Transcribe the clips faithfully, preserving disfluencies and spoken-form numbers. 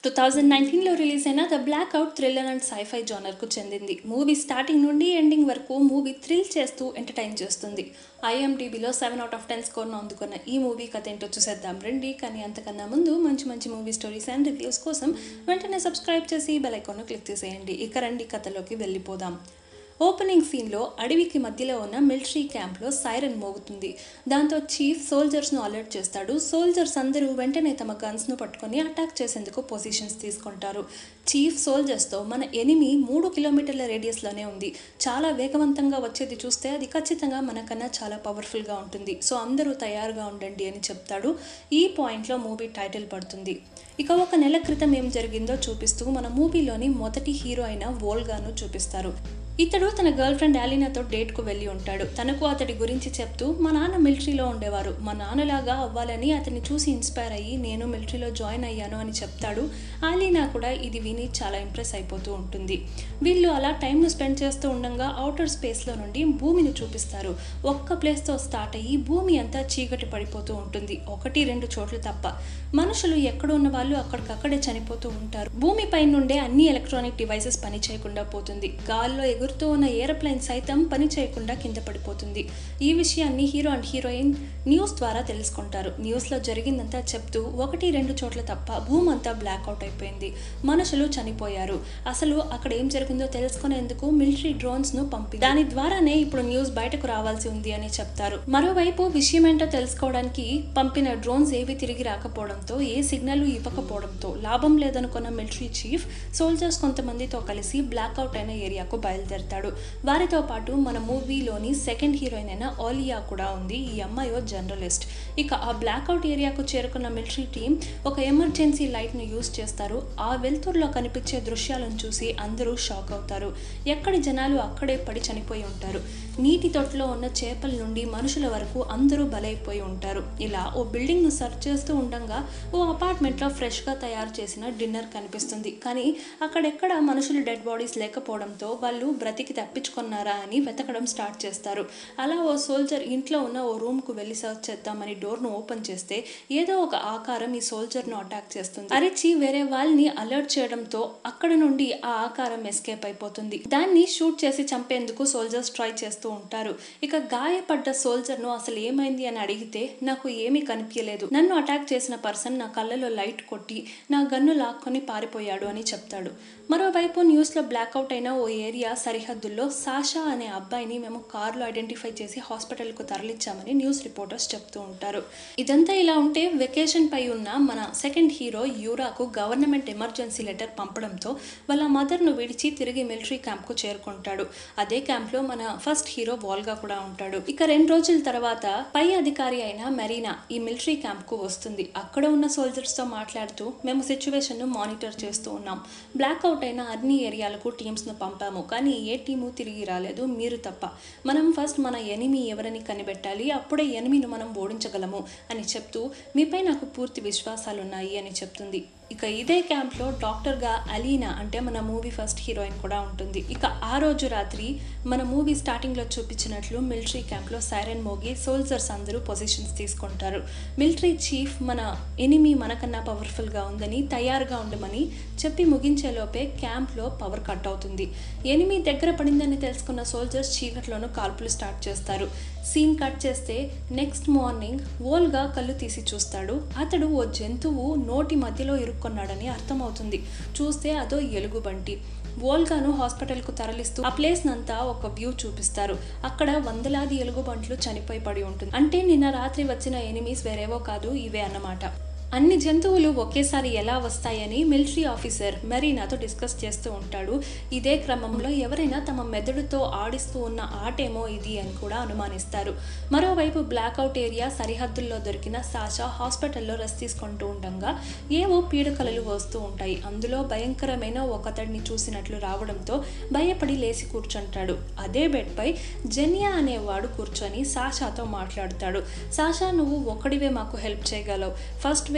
Two thousand నైన్టీన్లో release అయిన the blackout thriller and sci-fi జానర్కు చెందింది. మూవీ స్టార్టింగ్ నుండి ఎండింగ్ వరకు మూవీ థ్రిల్ చేస్తూ ఎంటర్టైన్ చేస్తుంది. ఐఎండిబిలో సెవెన్ అవుట్ ఆఫ్ టెన్ స్కోర్ను అందుకున్న ఈ మూవీ కథ ఏంటో చూసేద్దాం రండి. కానీ అంతకన్నా ముందు మంచి మంచి మూవీ స్టోరీస్ అండ్ రివ్యూస్ కోసం వెంటనే సబ్స్క్రైబ్ చేసి బెల్ ఐకాన్ను క్లిక్ చేసేయండి. ఇక రండి కథలోకి వెళ్ళిపోదాం. ఓపెనింగ్ సీన్లో అడవికి మధ్యలో ఉన్న మిలిటరీ క్యాంప్లో సైరన్ మోగుతుంది. దాంతో చీఫ్ సోల్జర్స్ను అలర్ట్ చేస్తాడు. సోల్జర్స్ అందరూ వెంటనే తమ గన్స్ను పట్టుకొని అటాక్ చేసేందుకు పొజిషన్స్ తీసుకుంటారు. చీఫ్ సోల్జర్స్తో మన ఎనిమి మూడు కిలోమీటర్ల రేడియస్లోనే ఉంది. చాలా వేగవంతంగా వచ్చేది చూస్తే అది ఖచ్చితంగా మనకన్నా చాలా పవర్ఫుల్గా ఉంటుంది. సో అందరూ తయారుగా ఉండండి అని చెప్తాడు. ఈ పాయింట్లో మూవీ టైటిల్ పడుతుంది. ఇక ఒక నెల క్రితం ఏం జరిగిందో చూపిస్తూ మన మూవీలోని మొదటి హీరో అయిన వోల్గాను చూపిస్తారు. ఇతడు తన గర్ల్ ఫ్రెండ్ యాలీనాతో డేట్కు వెళ్ళి ఉంటాడు. తనకు అతడి గురించి చెప్తూ మా నాన్న మిలిటరీలో ఉండేవారు, మా నాన్నలాగా అవ్వాలని అతన్ని చూసి ఇన్స్పైర్ అయ్యి నేను మిలిటరీలో జాయిన్ అయ్యాను అని చెప్తాడు. యాలీనా కూడా ఇది విని చాలా ఇంప్రెస్ అయిపోతూ ఉంటుంది. వీళ్ళు అలా టైంను స్పెండ్ చేస్తూ ఉండగా అవుటర్ స్పేస్లో నుండి భూమిని చూపిస్తారు. ఒక్క ప్లేస్తో స్టార్ట్ అయ్యి భూమి అంతా చీకటి పడిపోతూ ఉంటుంది. ఒకటి రెండు చోట్ల తప్ప మనుషులు ఎక్కడ ఉన్న వాళ్ళు అక్కడికక్కడే చనిపోతూ ఉంటారు. భూమిపై నుండే అన్ని ఎలక్ట్రానిక్ డివైసెస్ పని చేయకుండా పోతుంది. గాల్లో ఎగురుతూ ఉన్న ఏరోప్లేన్ సైతం పని చేయకుండా కింద పడిపోతుంది. ఈ విషయాన్ని హీరో అండ్ హీరోయిన్ న్యూస్ ద్వారా తెలుసుకుంటారు. న్యూస్లో జరిగిందంతా చెప్తూ ఒకటి రెండు చోట్ల తప్ప భూమి అంతా బ్లాక్అవుట్ అయిపోయింది, మనుషులు చనిపోయారు. అసలు అక్కడ ఏం జరిగిందో తెలుసుకునేందుకు మిలిటరీ డ్రోన్స్ను పంపి దాని ద్వారానే ఇప్పుడు న్యూస్ బయటకు రావాల్సి ఉంది అని చెప్తారు. మరోవైపు విషయం ఏంటో తెలుసుకోవడానికి పంపిన డ్రోన్స్ ఏవి తిరిగి రాకపోవడంతో, ఏ సిగ్నల్ ఇవ్వకపోవడంతో లాభం లేదనుకున్న మిలిటరీ చీఫ్ సోల్జర్స్ కొంతమందితో కలిసి బ్లాక్అవుట్ అయిన ఏరియాకు బయలుదేరతాడు. వారితో పాటు మన మూవీలోని సెకండ్ హీరోయిన్ అయిన ఆలియా కూడా ఉంది. ఈ అమ్మాయి జర్నలిస్ట్. ఇక ఆ బ్లాక్అవుట్ ఏరియాకు చేరుకున్న మిలిటరీ టీం ఒక ఎమర్జెన్సీ లైట్ను యూజ్ చేస్తారు. ఆ వెలుతురులో కనిపించే దృశ్యాలను చూసి అందరూ షాక్ అవుతారు. ఎక్కడి జనాలు అక్కడే పడి చనిపోయి ఉంటారు. నీటి తొట్టులో ఉన్న చేపల నుండి మనుషుల వరకు అందరూ బలైపోయి ఉంటారు. ఇలా ఓ బిల్డింగ్ను సర్చ్ చేస్తూ ఉండగా ఓ అపార్ట్మెంట్లో ఫ్రెష్గా తయారు చేసిన డిన్నర్ కనిపిస్తుంది. కానీ అక్కడెక్కడ మనుషులు డెడ్ బాడీస్ లేకపోవడంతో వాళ్ళు బ్రతికి తప్పించుకున్నారా అని వెతకడం స్టార్ట్ చేస్తారు. అలా ఓ సోల్జర్ ఇంట్లో ఉన్న ఓ రూమ్కు వెళ్ళి సర్చ్ చేద్దామని డోర్ను ఓపెన్ చేస్తే ఏదో ఒక ఆకారం ఈ సోల్జర్ను అటాక్ చేస్తుంది. అరిచి వేరే వాళ్ళని అలర్ట్ చేయడంతో అక్కడ నుండి ఆ ఆకారం ఎస్కేప్ అయిపోతుంది. దాన్ని షూట్ చేసి చంపేందుకు సోల్జర్స్ ట్రై చేస్తూ ఉంటారు. ఇక గాయపడ్డ సోల్జర్ను అసలు ఏమైంది అని అడిగితే నాకు ఏమీ కనిపించలేదు, నన్ను అటాక్ చేసిన పర్సన్ నా కళ్ళలో లైట్ కొట్టి నా గన్ను లాక్కొని పారిపోయాడు అని చెప్తాడు. మరోవైపు న్యూస్లో బ్లాక్అవుట్ అయిన ఓ ఏరియా సరిహద్దుల్లో సాషా అనే అబ్బాయిని మేము కారులో ఐడెంటిఫై చేసి హాస్పిటల్కు తరలించామని న్యూస్ రిపోర్టర్స్ చెప్తూ ఉంటారు. ఇదంతా ఇలా ఉంటే వెకేషన్ పై ఉన్న మన సెకండ్ హీరో యూరాకు గవర్నమెంట్ ఎమర్జెన్సీ లెటర్ పంపడంతో వాళ్ళ మదర్ను విడిచి తిరిగి మిలిటరీ క్యాంప్కు చేరుకుంటాడు. అదే క్యాంప్లో మన ఫస్ట్ హీరో వాల్గా కూడా ఉంటాడు. ఇక రెండు రోజుల తర్వాత పై అధికారి అయిన మెరీనా ఈ మిలిటరీ క్యాంప్కు వస్తుంది. అక్కడ ఉన్న సోల్జర్స్తో మాట్లాడుతూ మేము సిచ్యువేషన్ను మానిటర్ చేస్తూ ఉన్నాం, బ్లాక్అవుట్ అయిన అన్ని ఏరియాలకు టీమ్స్ను పంపాము, కానీ ఏ టీము తిరిగి రాలేదు, మీరు తప్ప. మనం ఫస్ట్ మన ఎనిమి ఎవరని కనిపెట్టాలి, అప్పుడే ఎనిమిని మనం ఓడించగలము అని చెప్తూ మీపై నాకు పూర్తి విశ్వాసాలున్నాయి అని చెప్తుంది. ఇక ఇదే క్యాంప్లో డాక్టర్గా అలీనా అంటే మన మూవీ ఫస్ట్ హీరోయిన్ కూడా ఉంటుంది. ఇక ఆ రోజు రాత్రి మన మూవీ స్టార్టింగ్లో చూపించినట్లు మిలిటరీ క్యాంప్లో సైరన్ మోగి సోల్జర్స్ అందరూ పొజిషన్స్ తీసుకుంటారు. మిలిటరీ చీఫ్ మన ఎనిమి మనకన్నా పవర్ఫుల్గా ఉందని తయారుగా ఉండమని చెప్పి ముగించేలోపే క్యాంప్లో పవర్ కట్ అవుతుంది. ఎనిమి దగ్గర పడిందని తెలుసుకున్న సోల్జర్స్ చీకట్లోనూ కాల్పులు స్టార్ట్ చేస్తారు. సీన్ కట్ చేస్తే నెక్స్ట్ మార్నింగ్ వోల్గా కళ్ళు తీసి చూస్తాడు. అతడు ఓ జంతువు నోటి మధ్యలో ఇరుక్కున్నాడని అర్థమవుతుంది. చూస్తే అదో ఎలుగుబంటి. వోల్గాను హాస్పిటల్కు తరలిస్తూ ఆ ప్లేస్ నంతా ఒక వ్యూ చూపిస్తారు. అక్కడ వందలాది ఎలుగుబంట్లు చనిపోయి పడి ఉంటుంది. అంటే నిన్న రాత్రి వచ్చిన ఎనిమీస్ వేరేవో కాదు, ఇవే అన్నమాట. అన్ని జంతువులు ఒకేసారి ఎలా వస్తాయని మిలిటరీ ఆఫీసర్ మెరీనాతో డిస్కస్ చేస్తూ ఉంటాడు. ఇదే క్రమంలో ఎవరైనా తమ మెదడుతో ఆడిస్తూ ఉన్న ఆటేమో ఇది అని కూడా అనుమానిస్తారు. మరోవైపు బ్లాక్అవుట్ ఏరియా సరిహద్దుల్లో దొరికిన సాషా హాస్పిటల్లో రెస్ట్ తీసుకుంటూ ఉండగా ఏవో పీడకలలు వస్తూ ఉంటాయి. అందులో భయంకరమైన ఒకతడిని చూసినట్లు రావడంతో భయపడి లేచి కూర్చుంటాడు. అదే బెడ్పై జెనియా అనేవాడు కూర్చొని సాషాతో మాట్లాడుతాడు. సాషా, నువ్వు ఒక్కడివే మాకు హెల్ప్ చేయగలవు, ఫస్ట్ వే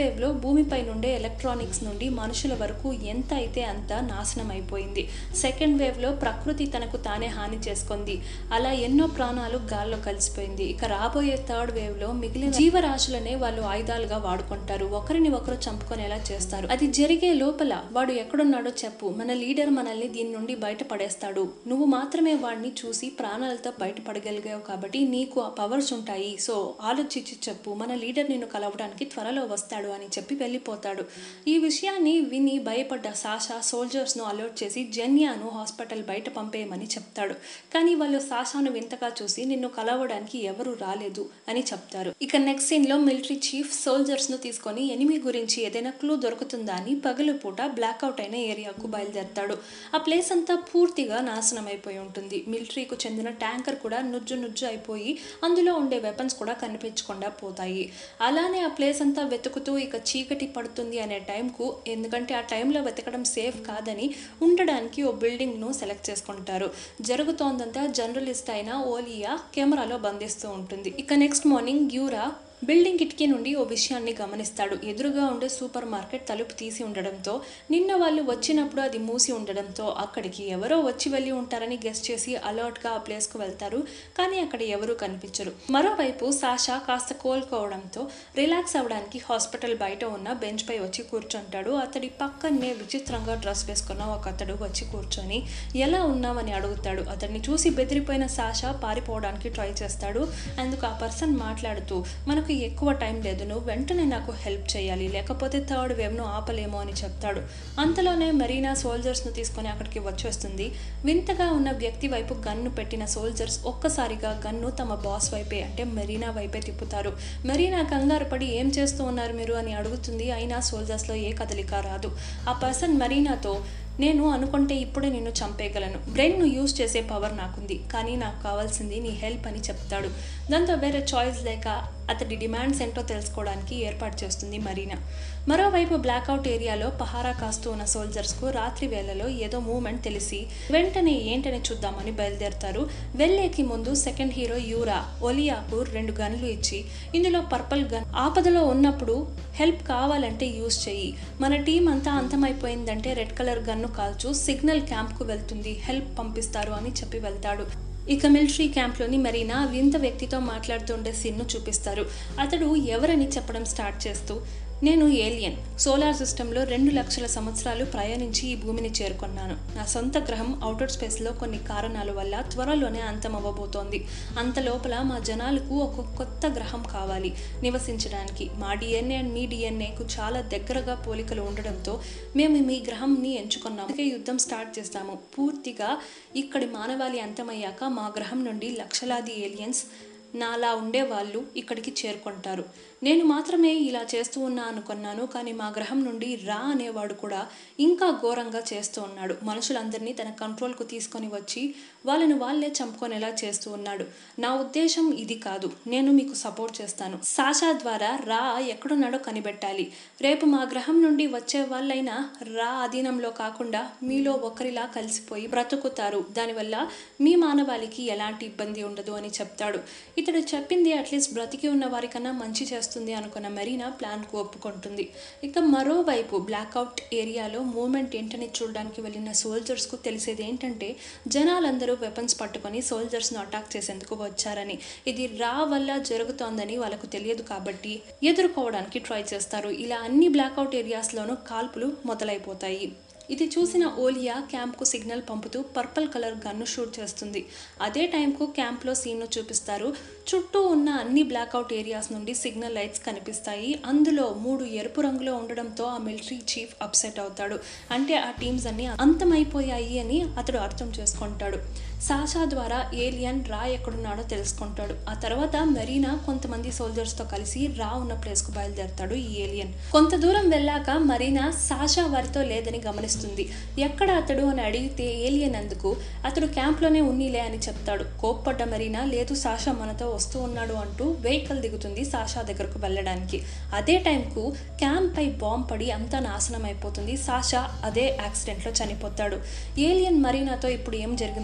వేవ్లో భూమిపై నుండే ఎలక్ట్రానిక్స్ నుండి మనుషుల వరకు ఎంత అయితే అంత నాశనం అయిపోయింది. సెకండ్ వేవ్లో ప్రకృతి తనకు తానే హాని చేసుకుంది. అలా ఎన్నో ప్రాణాలు గాల్లో కలిసిపోయింది. ఇక రాబోయే థర్డ్ వేవ్లో మిగిలిన జీవరాశులనే వాళ్ళు ఆయుధాలుగా వాడుకుంటారు. ఒకరిని ఒకరు చంపుకునేలా చేస్తారు. అది జరిగే లోపల వాడు ఎక్కడున్నాడో చెప్పు, మన లీడర్ మనల్ని దీని నుండి బయటపడేస్తాడు. నువ్వు మాత్రమే వాడిని చూసి ప్రాణాలతో బయటపడగలిగావు కాబట్టి నీకు ఆ పవర్స్ ఉంటాయి. సో ఆలోచించి చెప్పు, మన లీడర్ నిన్ను కలవడానికి త్వరలో వస్తాడు అని చెప్పి వెళ్ళిపోతాడు. ఈ విషయాన్ని విని భయపడ్డ సాషా సోల్జర్స్ను అలర్ట్ చేసి జెన్యాను హాస్పిటల్ బయట పంపేయమని చెప్తాడు. కానీ వాళ్ళు సాషాను వింతగా చూసి నిన్ను కలవడానికి ఎవరు రాలేదు అని చెప్తారు. ఇక నెక్స్ట్ సీన్ లో మిలిటరీ చీఫ్ సోల్జర్స్ ను తీసుకొని ఎనిమి గురించి ఏదైనా క్లూ దొరుకుతుందా అని పగలు పూట బ్లాక్అవుట్ అయిన ఏరియాకు బయలుదేరతాడు. ఆ ప్లేస్ అంతా పూర్తిగా నాశనం అయిపోయి ఉంటుంది. మిలిటరీకు చెందిన ట్యాంకర్ కూడా నుజ్జు నుజ్జు అయిపోయి అందులో ఉండే వెపన్స్ కూడా కనిపించకుండా పోతాయి. అలానే ఆ ప్లేస్ అంతా వెతుకుతూ ఇక చీకటి పడుతుంది అనే టైంకు, ఎందుకంటే ఆ టైంలో వెతకడం సేఫ్ కాదని ఉండడానికి ఓ బిల్డింగ్ ను సెలెక్ట్ చేసుకుంటారు. జరుగుతోందంతా జర్నలిస్ట్ అయిన ఓలియా కెమెరాలో బంధిస్తూ ఉంటుంది. ఇక నెక్స్ట్ మార్నింగ్ యూరా బిల్డింగ్ కిటికీ నుండి ఓ విషయాన్ని గమనిస్తాడు. ఎదురుగా ఉండే సూపర్ మార్కెట్ తలుపు తీసి ఉండడంతో, నిన్న వాళ్ళు వచ్చినప్పుడు అది మూసి ఉండడంతో అక్కడికి ఎవరో వచ్చి వెళ్ళి ఉంటారని గెస్ చేసి అలర్ట్గా ఆ ప్లేస్కు వెళ్తారు. కానీ అక్కడ ఎవరూ కనిపించరు. మరోవైపు సాషా కాస్త కోలుకోవడంతో రిలాక్స్ అవ్వడానికి హాస్పిటల్ బయట ఉన్న బెంచ్ పై వచ్చి కూర్చుంటాడు. అతడి పక్కనే విచిత్రంగా డ్రెస్ వేసుకున్న ఒక అతడు వచ్చి కూర్చొని ఎలా ఉన్నామని అడుగుతాడు. అతన్ని చూసి బెదిరిపోయిన సాషా పారిపోవడానికి ట్రై చేస్తాడు. అందుకు ఆ పర్సన్ మాట్లాడుతూ, మనకు ఎక్కువ టైం లేదు, నువ్వు వెంటనే నాకు హెల్ప్ చేయాలి, లేకపోతే థర్డ్ వేవ్ను ఆపలేమో అని చెప్తాడు. అంతలోనే మరీనా సోల్జర్స్ను తీసుకొని అక్కడికి వచ్చేస్తుంది. వింతగా ఉన్న వ్యక్తి వైపు గన్ను పెట్టిన సోల్జర్స్ ఒక్కసారిగా గన్ను తమ బాస్ వైపే అంటే మరీనా వైపే తిప్పుతారు. మరీనా కంగారు పడి ఏం చేస్తూ ఉన్నారు మీరు అని అడుగుతుంది. అయినా సోల్జర్స్లో ఏ కదలిక రాదు. ఆ పర్సన్ మరీనాతో, నేను అనుకుంటే ఇప్పుడే నిన్ను చంపేయగలను, బ్రెయిన్ను యూజ్ చేసే పవర్ నాకుంది, కానీ నాకు కావాల్సింది నీ హెల్ప్ అని చెప్తాడు. దాంతో వేరే చాయిస్ లేక అతడి డిమాండ్స్ ఏంటో తెలుసుకోవడానికి ఏర్పాటు చేస్తుంది మరీనా. మరోవైపు బ్లాక్అవుట్ ఏరియాలో పహారా కాస్తూ ఉన్న సోల్జర్స్కు రాత్రి వేళలో ఏదో మూవ్మెంట్ తెలిసి వెంటనే ఏంటని చూద్దామని బయలుదేరతారు. వెళ్ళేకి ముందు సెకండ్ హీరో యూరా ఒలియాకు రెండు గన్లు ఇచ్చి, ఇందులో పర్పుల్ గన్ ఆపదలో ఉన్నప్పుడు హెల్ప్ కావాలంటే యూజ్ చెయ్యి, మన టీం అంతా అంతమైపోయిందంటే రెడ్ కలర్ గన్ను కాల్చు, సిగ్నల్ క్యాంప్కు వెళ్తుంది, హెల్ప్ పంపిస్తారు అని చెప్పి వెళ్తాడు. ఇక మిలిటరీ క్యాంప్లోని మరీనా వింత వ్యక్తితో మాట్లాడుతుండే సీన్ను చూపిస్తారు. అతడు ఎవరని చెప్పడం స్టార్ట్ చేస్తూ, నేను ఏలియన్, సోలార్ సిస్టంలో రెండు లక్షల సంవత్సరాలు ప్రయాణించి ఈ భూమిని చేరుకున్నాను. నా సొంత గ్రహం అవుటర్ స్పేస్లో కొన్ని కారణాల వల్ల త్వరలోనే అంతమవ్వబోతోంది. అంత లోపల మా జనాలకు ఒక కొత్త గ్రహం కావాలి నివసించడానికి. మా డిఎన్ఏ అండ్ మీ డిఎన్ఏకు చాలా దగ్గరగా పోలికలు ఉండడంతో మేము మీ గ్రహంని ఎంచుకున్నాము. అందుకే యుద్ధం స్టార్ట్ చేస్తాము. పూర్తిగా ఇక్కడి మానవాళి అంతమయ్యాక మా గ్రహం నుండి లక్షలాది ఏలియన్స్ నాలా ఉండే వాళ్ళు ఇక్కడికి చేరుకుంటారు. నేను మాత్రమే ఇలా చేస్తూ ఉన్నా అనుకున్నాను, కానీ మా గ్రహం నుండి రా అనేవాడు కూడా ఇంకా ఘోరంగా చేస్తూ ఉన్నాడు. మనుషులందరినీ తన కంట్రోల్కు తీసుకొని వచ్చి వాళ్ళను వాళ్ళే చంపుకొనేలా చేస్తూ ఉన్నాడు. నా ఉద్దేశం ఇది కాదు, నేను మీకు సపోర్ట్ చేస్తాను. సాషా ద్వారా రా ఎక్కడున్నాడో కనిపెట్టాలి. రేపు మా గ్రహం నుండి వచ్చే వాళ్ళైనా రా అధీనంలో కాకుండా మీలో ఒకరిలా కలిసిపోయి బ్రతుకుతారు. దానివల్ల మీ మానవాళికి ఎలాంటి ఇబ్బంది ఉండదు అని చెప్తాడు. ఇతడు చెప్పింది అట్లీస్ట్ బ్రతికి ఉన్న వారికన్నా మంచి చేస్తుంది అనుకున్న మరీనా ప్లాన్కు ఒప్పుకుంటుంది. ఇక మరోవైపు బ్లాక్అవుట్ ఏరియాలో మూమెంట్ ఏంటని చూడడానికి వెళ్ళిన సోల్జర్స్కు తెలిసేది ఏంటంటే జనాలందరూ వెపన్స్ పట్టుకొని సోల్జర్స్ను అటాక్ చేసేందుకు వచ్చారని. ఇది రా వల్ల జరుగుతోందని వాళ్ళకు తెలియదు కాబట్టి ఎదుర్కోవడానికి ట్రై చేస్తారు. ఇలా అన్ని బ్లాక్అవుట్ ఏరియాస్లోనూ కాల్పులు మొదలైపోతాయి. ఇది చూసిన ఓలియా క్యాంప్కు సిగ్నల్ పంపుతూ పర్పుల్ కలర్ గన్ను షూట్ చేస్తుంది. అదే టైంకు క్యాంప్లో సీన్ను చూపిస్తారు. చుట్టూ ఉన్న అన్ని బ్లాక్అవుట్ ఏరియాస్ నుండి సిగ్నల్ లైట్స్ కనిపిస్తాయి. అందులో మూడు ఎరుపు రంగులో ఉండడంతో ఆ మిలిటరీ చీఫ్ అప్సెట్ అవుతాడు. అంటే ఆ టీమ్స్ అన్ని అంతమైపోయాయి అని అతడు అర్థం చేసుకుంటాడు. సాషా ద్వారా ఏలియన్ రా ఎక్కడున్నాడో తెలుసుకుంటాడు. ఆ తర్వాత మరీనా కొంతమంది సోల్జర్స్తో కలిసి రా ఉన్న ప్లేస్కు బయలుదేరతాడు ఈ ఏలియన్. కొంత దూరం వెళ్ళాక మరీనా సాషా వారితో లేదని గమనిస్తుంది. ఎక్కడ అతడు అని అడిగితే ఏలియన్ అందుకు అతడు క్యాంప్లోనే ఉన్నీలే అని చెప్తాడు. కోప్పడ్డ మరీనా లేదు సాషా మనతో వస్తూ ఉన్నాడు అంటూ వెహికల్ దిగుతుంది సాషా దగ్గరకు వెళ్ళడానికి. అదే టైంకు క్యాంప్ పై బాంబ్ పడి అంతా నాశనం అయిపోతుంది. సాషా అదే యాక్సిడెంట్లో చనిపోతాడు. ఏలియన్ మరీనాతో ఇప్పుడు ఏం జరిగిందో చెప్తూ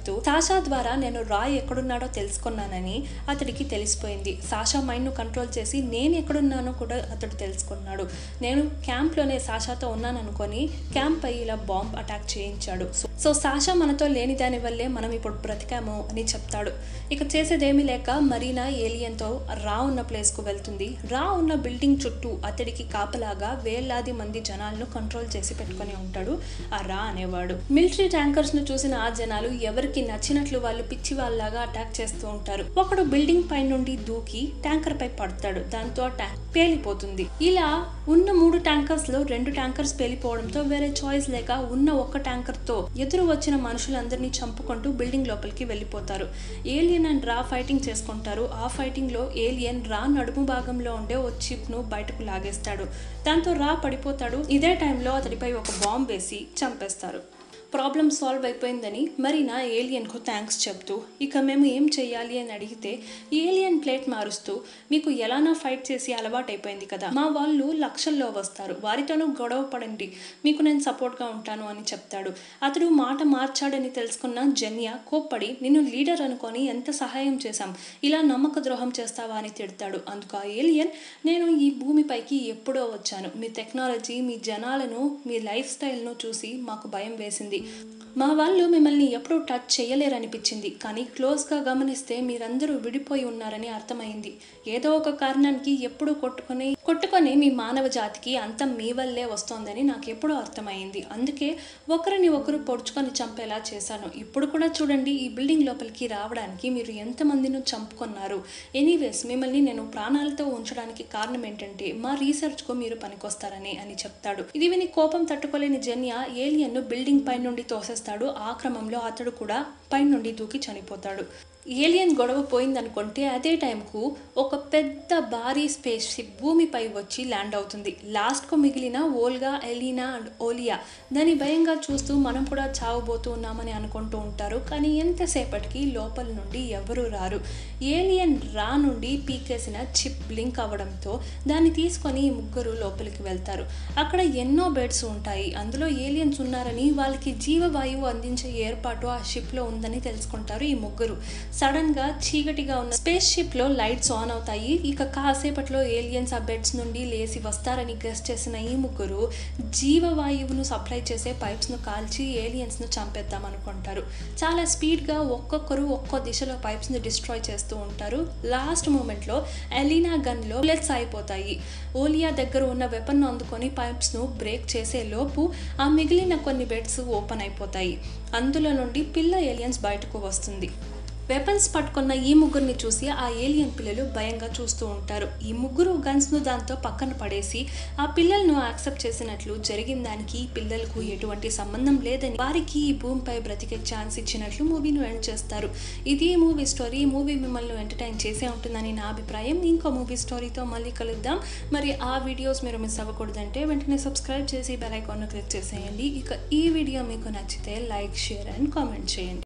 చెప్తూ సాషా ద్వారా నేను రాయ్ ఎక్కడున్నాడో తెలుసుకున్నానని అతడికి తెలిసిపోయింది. సాషా మైండ్ను కంట్రోల్ చేసి నేను ఎక్కడున్నానో కూడా అతడు తెలుసుకున్నాడు. నేను క్యాంప్లోనే సాషాతో ఉన్నాను అనుకొని క్యాంప్ పై ఇలా బాంబ్ అటాక్ చేయించాడు. సో సాషా మనతో లేని దాని వల్లే మనం ఇప్పుడు బ్రతికాము అని చెప్తాడు. ఇక చేసేదేమీ లేక మరీనా ఏలియన్తో రా ఉన్న ప్లేస్కు వెళ్తుంది. రా ఉన్న బిల్డింగ్ చుట్టూ అతడికి కాపలాగా వేలాది మంది జనాలను కంట్రోల్ చేసి పెట్టుకుని ఉంటాడు ఆ రా అనేవాడు. మిలిటరీ ట్యాంకర్స్ ను చూసిన ఆ జనాలు ఎవరికి నచ్చినట్లు వాళ్ళు పిచ్చి వాళ్ళలాగా అటాక్ చేస్తూ ఉంటారు. ఒకడు బిల్డింగ్ పై నుండి దూకి ట్యాంకర్ పై పడతాడు. దాంతో ట్యాంక్ పేలిపోతుంది. ఇలా ఉన్న మూడు ట్యాంకర్స్ లో రెండు ట్యాంకర్స్ పేలిపోవడంతో వేరే చాయిస్ లేక ఉన్న ఒక్క ట్యాంకర్ తో ఎదురు వచ్చిన మనుషులందరినీ చంపుకుంటూ బిల్డింగ్ లోపలికి వెళ్ళిపోతారు. ఏలియన్ అండ్ రా ఫైటింగ్ చేసుకుంటారు. ఆ ఫైటింగ్ లో ఏలియన్ రా నడుము భాగంలో ఉండే ఓ చిప్ ను బయటకు లాగేస్తాడు. దాంతో రా పడిపోతాడు. ఇదే టైంలో అతడిపై ఒక బాంబ్ వేసి చంపేస్తారు. ప్రాబ్లం సాల్వ్ అయిపోయిందని మరీనా ఏలియన్కు థ్యాంక్స్ చెప్తూ ఇక మేము ఏం చెయ్యాలి అని అడిగితే ఏలియన్ ప్లేట్ మారుస్తూ మీకు ఎలానో ఫైట్ చేసి అలవాటు అయిపోయింది కదా, మా వాళ్ళు లక్షల్లో వస్తారు, వారితోనూ గొడవ పడండి, మీకు నేను సపోర్ట్గా ఉంటాను అని చెప్తాడు. అతడు మాట మార్చాడని తెలుసుకున్న జెన్యా కోప్పడి నిన్ను లీడర్ అనుకొని ఎంత సహాయం చేశాం, ఇలా నమ్మక ద్రోహం చేస్తావా అని తిడతాడు. అందుకు ఆ ఏలియన్ నేను ఈ భూమిపైకి ఎప్పుడో వచ్చాను, మీ టెక్నాలజీ మీ జనాలను మీ లైఫ్ స్టైల్ను చూసి మాకు భయం వేసింది, మా వాళ్ళు మిమ్మల్ని ఎప్పుడూ టచ్ చేయలేరనిపించింది, కానీ క్లోజ్గా గమనిస్తే మీరందరూ విడిపోయి ఉన్నారని అర్థమైంది, ఏదో ఒక కారణానికి ఎప్పుడు కొట్టుకొని కొట్టుకొని మీ మానవ జాతికి అంతం మీ వల్లే వస్తోందని నాకు ఎప్పుడూ అర్థమైంది, అందుకే ఒకరిని ఒకరు పొడుచుకొని చంపేలా చేశాను, ఇప్పుడు కూడా చూడండి ఈ బిల్డింగ్ లోపలికి రావడానికి మీరు ఎంతమందిని చంపుకున్నారు, ఎనీవేస్ మిమ్మల్ని నేను ప్రాణాలతో ఉంచడానికి కారణం ఏంటంటే మా రీసెర్చ్కు మీరు పనికొస్తారని అని చెప్తాడు. ఇది విని కోపం తట్టుకోలేని జెన్యా ఏలియన్ను బిల్డింగ్ పై నుండి తోసేస్తాడు. ఆ క్రమంలో అతడు కూడా పై నుండి దూకి చనిపోతాడు. ఏలియన్ గొడవ పోయిందనుకుంటే అదే టైంకు ఒక పెద్ద భారీ స్పేస్ షిప్ భూమిపై వచ్చి ల్యాండ్ అవుతుంది. లాస్ట్కు మిగిలిన ఓల్గా, ఎలీనా అండ్ ఓలియా దాని భయంగా చూస్తూ మనం కూడా చావబోతూ ఉన్నామని అనుకుంటూ ఉంటారు. కానీ ఎంతసేపటికి లోపల నుండి ఎవరూ రారు. ఏలియన్ రా నుండి పీకేసిన చిప్ బ్లింక్ అవ్వడంతో దాన్ని తీసుకొని ఈ ముగ్గురు లోపలికి వెళ్తారు. అక్కడ ఎన్నో బెడ్స్ ఉంటాయి. అందులో ఏలియన్స్ ఉన్నారని వాళ్ళకి జీవవాయువు అందించే ఏర్పాటు ఆ షిప్లో ఉందని తెలుసుకుంటారు ఈ ముగ్గురు. సడన్ గా చీకటిగా ఉన్న స్పేస్ షిప్ లో లైట్స్ ఆన్ అవుతాయి. ఇక కాసేపట్లో ఏలియన్స్ ఆ బెడ్స్ నుండి లేసి వస్తారని గెస్ చేసిన ఈ ముగ్గురు జీవవాయువును సప్లై చేసే పైప్స్ ను కాల్చి ఏలియన్స్ ను చంపేద్దాం అనుకుంటారు. చాలా స్పీడ్ గా ఒక్కొక్కరు ఒక్కో దిశలో పైప్స్ ను డిస్ట్రాయ్ చేస్తూ ఉంటారు. లాస్ట్ మూమెంట్ లో ఎలీనా గన్ లో బుల్లెట్స్ అయిపోతాయి. ఓలియా దగ్గర ఉన్న వెపన్ అందుకొని పైప్స్ ను బ్రేక్ చేసే లోపు ఆ మిగిలిన కొన్ని బెడ్స్ ఓపెన్ అయిపోతాయి. అందులో నుండి పిల్ల ఏలియన్స్ బయటకు వస్తుంది. వెపన్స్ పట్టుకున్న ఈ ముగ్గురిని చూసి ఆ ఏలియన్ పిల్లలు భయంగా చూస్తూ ఉంటారు. ఈ ముగ్గురు గన్స్ను దాంతో పక్కన పడేసి ఆ పిల్లలను యాక్సెప్ట్ చేసినట్లు జరిగిన దానికి ఈ పిల్లలకు ఎటువంటి సంబంధం లేదని వారికి ఈ భూమిపై బ్రతికే ఛాన్స్ ఇచ్చినట్లు మూవీని ఎండ్ చేస్తారు. ఇది మూవీ స్టోరీ. ఈ మూవీ మిమ్మల్ని ఎంటర్టైన్ చేసే ఉంటుందని నా అభిప్రాయం. ఇంకో మూవీ స్టోరీతో మళ్ళీ కలుద్దాం. మరి ఆ వీడియోస్ మీరు మిస్ అవ్వకూడదంటే వెంటనే సబ్స్క్రైబ్ చేసి బెల్ ఐకాన్ను క్లిక్ చేసేయండి. ఇక ఈ వీడియో మీకు నచ్చితే లైక్, షేర్ అండ్ కామెంట్ చేయండి.